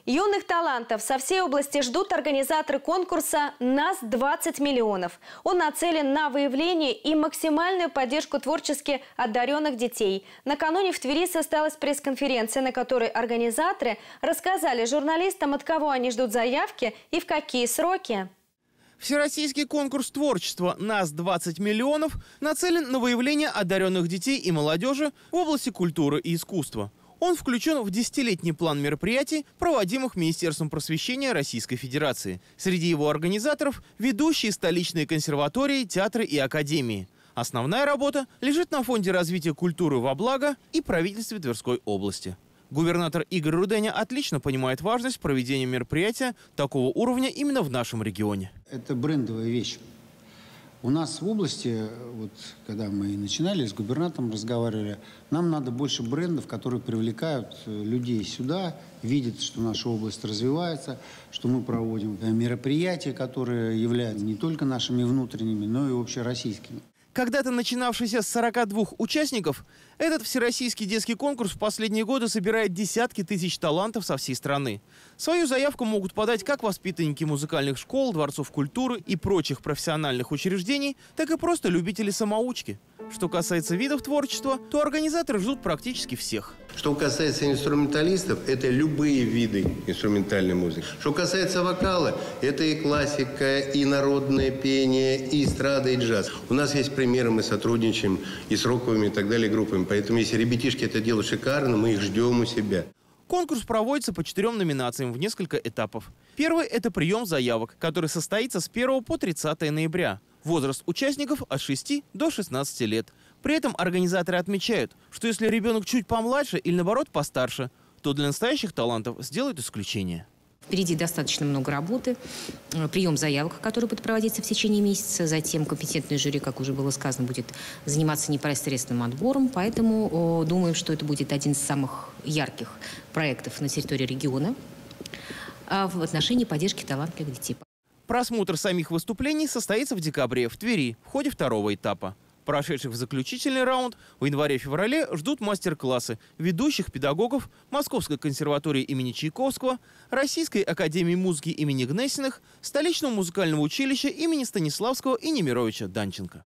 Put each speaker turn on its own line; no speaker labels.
Юных талантов со всей области ждут организаторы конкурса «Нас 20 миллионов». Он нацелен на выявление и максимальную поддержку творчески одаренных детей. Накануне в Твери состоялась пресс-конференция, на которой организаторы рассказали журналистам, от кого они ждут заявки и в какие сроки.
Всероссийский конкурс творчества «Нас 20 миллионов» нацелен на выявление одаренных детей и молодежи в области культуры и искусства. Он включен в 10-летний план мероприятий, проводимых Министерством просвещения Российской Федерации. Среди его организаторов – ведущие столичные консерватории, театры и академии. Основная работа лежит на Фонде развития культуры во благо и правительстве Тверской области. Губернатор Игорь Руденя отлично понимает важность проведения мероприятия такого уровня именно в нашем регионе.
Это брендовая вещь. У нас в области, вот когда мы начинали с губернатором разговаривали, нам надо больше брендов, которые привлекают людей сюда, видят, что наша область развивается, что мы проводим мероприятия, которые являются не только нашими внутренними, но и общероссийскими.
Когда-то начинавшийся с 42 участников, этот всероссийский детский конкурс в последние годы собирает десятки тысяч талантов со всей страны. Свою заявку могут подать как воспитанники музыкальных школ, дворцов культуры и прочих профессиональных учреждений, так и просто любители-самоучки. Что касается видов творчества, то организаторы ждут практически всех.
Что касается инструменталистов, это любые виды инструментальной музыки. Что касается вокала, это и классика, и народное пение, и эстрада, и джаз. У нас есть примеры, мы сотрудничаем и с роковыми и так далее группами. Поэтому если ребятишки это делают шикарно, мы их ждем у себя.
Конкурс проводится по 4 номинациям в несколько этапов. Первый – это прием заявок, который состоится с 1 по 30 ноября. Возраст участников от 6 до 16 лет. При этом организаторы отмечают, что если ребенок чуть помладше или наоборот постарше, то для настоящих талантов сделают исключение.
Впереди достаточно много работы. Прием заявок, который будет проводиться в течение месяца. Затем компетентное жюри, как уже было сказано, будет заниматься непосредственным отбором. Поэтому думаем, что это будет один из самых ярких проектов на территории региона в отношении поддержки талантливых детей.
Просмотр самих выступлений состоится в декабре в Твери в ходе второго этапа. Прошедших в заключительный раунд в январе-феврале ждут мастер-классы ведущих педагогов Московской консерватории имени Чайковского, Российской академии музыки имени Гнесиных, Столичного музыкального училища имени Станиславского и Немировича Данченко.